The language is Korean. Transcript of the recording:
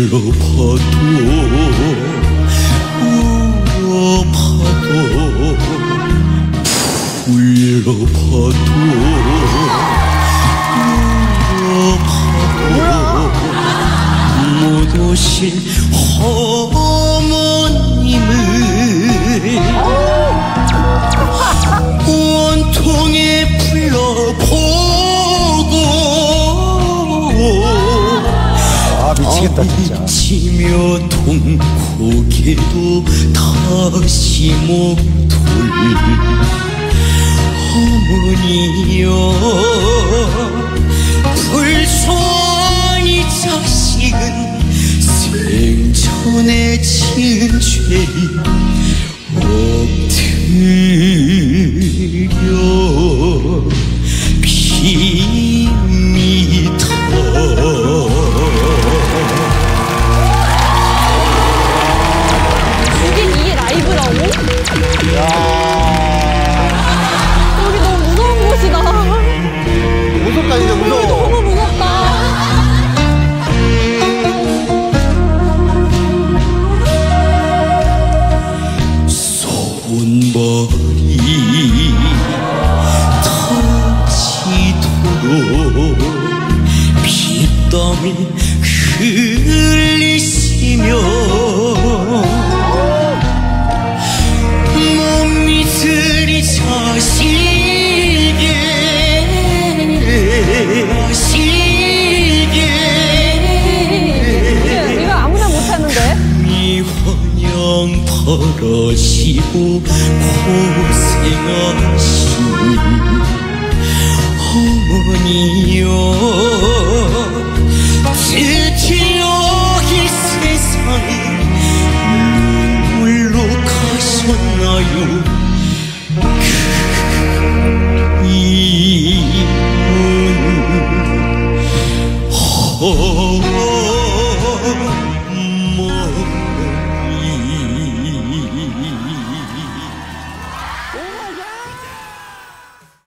못 오실 어머님을 원통에 불러보고 미치겠다 진짜. 미치며 돈 고개도 다시 목돌 어머니여 불손이 자식은 생전에 지은 죄 엎드려 빕니다. 이게 라이브라고? 야. 여기 너무 무서운 곳이다. 무섭다 진짜 무서워. 너무 무섭다. 손발이 터지도록 핏땀을 흘리시며 못 믿으리 자식의 이거 아무나 못하는데? 미환영 벌어지고 고생하신 어머니여